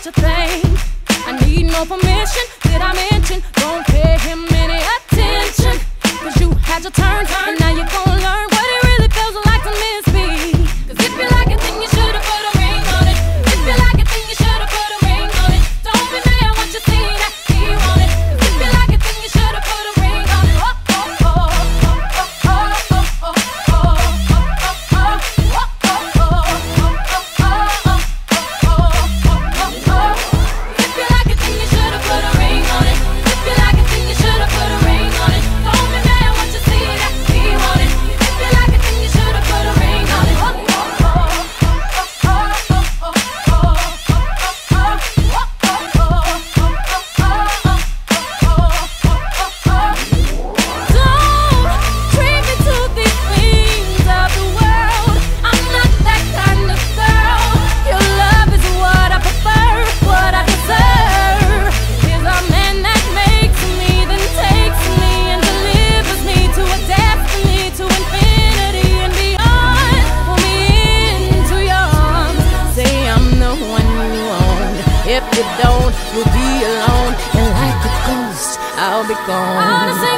you think? I need no permission. Did I mention? Don't pay him any attention. Cause you had your turn, and now you're gonna learn what it really feels like to miss me. Cause if you like it, then you should've put a ring on it. If you like it, then you should've put a ring on it. Don't be mad what you see that he want it. Cause if you like it, then you should've put a ring on it. If you don't, you'll be alone, and like a ghost, I'll be gone.